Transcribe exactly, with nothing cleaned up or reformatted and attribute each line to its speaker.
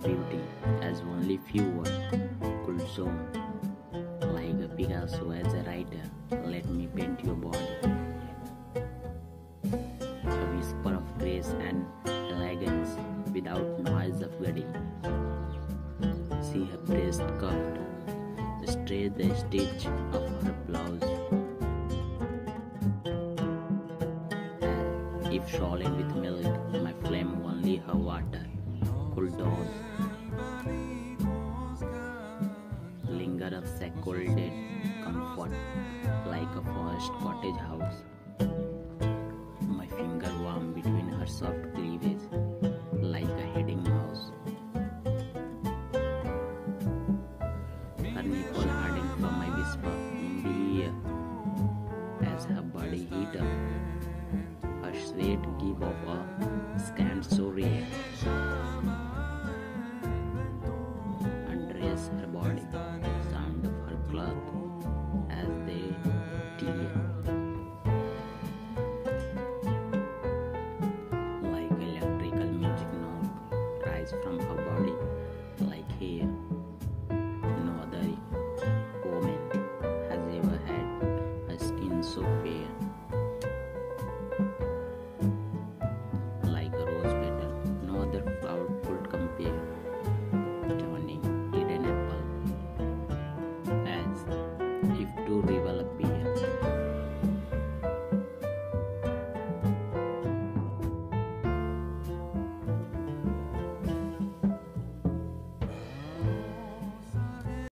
Speaker 1: beauty as only few words could show. Like a Picasso as a writer, let me paint your body. A whisper of grace and elegance without noise of guddy. See her breast curved, stretch the stitch of her blouse. And if swollen with milk, my flame only her water, cool down. Linger of secluded comfort like a forest cottage house. My finger warm between her soft cleavage.